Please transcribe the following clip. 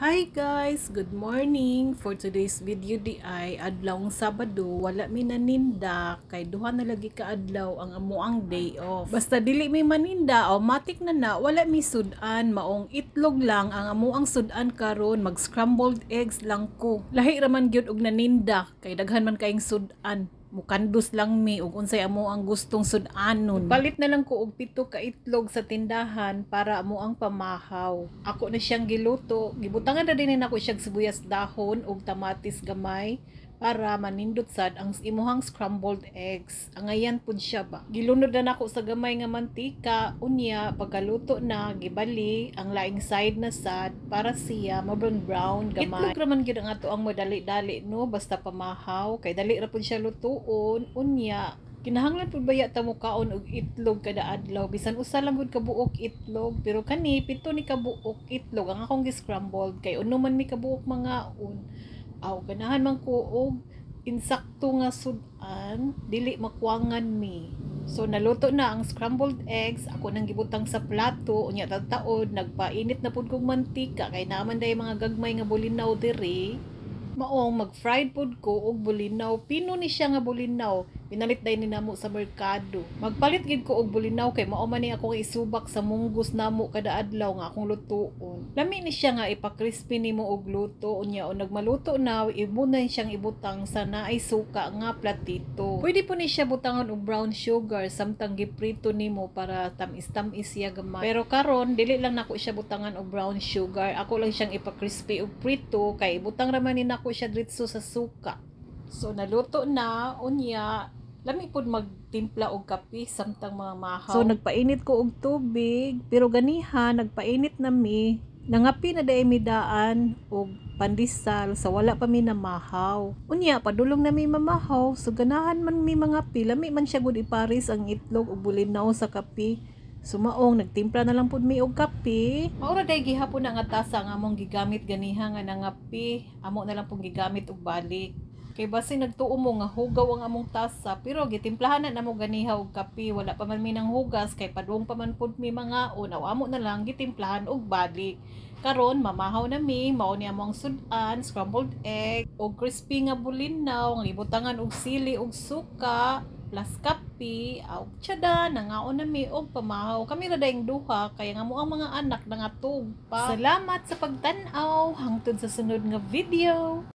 Hi guys! Good morning! For today's video di ay adlawng Sabado, wala mi naninda kay duha na lagi ka adlaw ang amuang day off. Basta dili mi maninda o matik na wala mi sudan, maong itlog lang ang amuang sudan karon, mag scrambled eggs lang ko. Lahi raman gyud og naninda kay daghan man kaing sudan. Mukandos lang mi ug unsay amo ang gustong sudanon. Palit na lang ko og 7 ka itlog sa tindahan para amo ang pamahaw. Ako na siyang giluto. Gibutangan na din nako siyang sibuyas dahon ug tamatis gamay para manindot sad ang imuhang scrambled eggs. Angayan pud siya ba. Gilunod na nako sa gamay nga mantika, unya pagkaluto na gibali ang laing side na sad para siya brown gamay. Itlog raman gyud ang ato ang madali-dali no, basta pamahaw kay dali ra pud siya lutuon. Unya kinahanglan pud baya ta mo kaon og itlog kada adlaw, bisan usa lang gud ka buok itlog, pero kani pito ni ka buok itlog ang akong gi-scrambled kay uno man mi ka buok mga aw ganahan man ko og insakto nga sudan, dili makuwangan mi. So naluto na ang scrambled eggs, ako nang gibutang sa plato, unya tataod nagpainit na pud kog mantika kay naman day mga gagmay nga bulinaw diri. Maong mag-fried food ko og bulinaw. Pino ni siya nga bulinaw. Pinalit day ni namo sa merkado. Magpalit gid ko og bulinaw kay mao man ni ako isubak sa munggos namo kada adlaw nga akong lutuon. Lami ni siya nga ipa-crispy nimo og luto unya o nagmaluto na imo na siyang ibutang sa naay suka nga platito. Pwede po ni siya butangan og brown sugar samtang giprito nimo para tamis-tamis siya gamay. Pero karon dili lang nako siya butangan og brown sugar. Ako lang siyang ipa-crispy og prito kay ibutang ra man ni nako siya dritso sa suka. So naluto na unya lami pud magtimpla og kape samtang mga mahaw. So nagpainit ko og tubig, pero ganiha nagpainit na mi. Nangapi na day mi daan og pandesal sa wala pa mi na mahaw. Unya padulong na mi mamahaw, so ganahan man mi mga lami man siya gud iparis ang itlog ug bulinaw sa kape. Sumaong nagtimpla na lang pud mi og kape. Maura day gihapon na nga tasa nga among gigamit ganiha nga nangapi. Amo na lang pud gigamit og balik. Kay basi nagtuo mo nga hugaw ang among tasa, pero gitimplahan na namo ganiha og kape, wala pa man mi nang hugas kay padung pa man pud mi mga unaw, amo na lang gitimplahan og balik. Karon mamahaw na mi, mao ni among sudan, scrambled egg og crispy nga bulinaw, nga ibutangan og sili og suka plus kape, og tiyada, nangaon na mi og pamahaw. Kami ra daing duha kay nga mo ang mga anak nangatog pa. Salamat sa pagtan-aw, hangtod sa sunod nga video.